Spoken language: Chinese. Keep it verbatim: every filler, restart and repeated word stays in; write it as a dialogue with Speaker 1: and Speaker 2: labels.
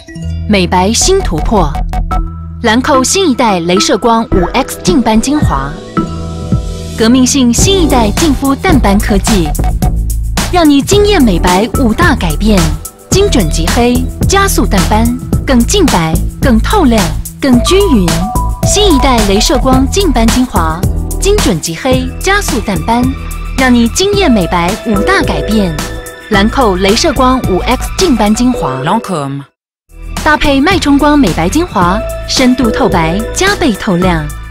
Speaker 1: 美白新突破，兰蔻新一代镭射光五 X 净斑精华，革命性新一代净肤淡斑科技，让你惊艳美白五大改变，精准极黑，加速淡斑，更净白，更透亮，更均匀。新一代镭射光净斑精华，精准极黑，加速淡斑，让你惊艳美白五大改变。兰蔻镭射光五 X 净斑精华。搭配脉冲光美白精华，深度透白，加倍透亮。